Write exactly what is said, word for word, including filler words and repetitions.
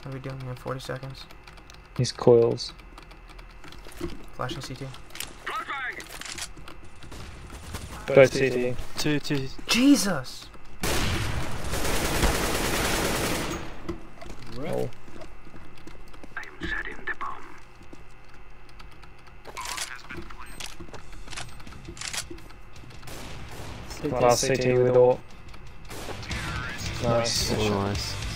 How are we doing? We have forty seconds. He's coils. Flashing C T. Both C T. Two, two. Jesus! Oh. I'm setting the bomb. Last C T with all. Nice. Oh, nice.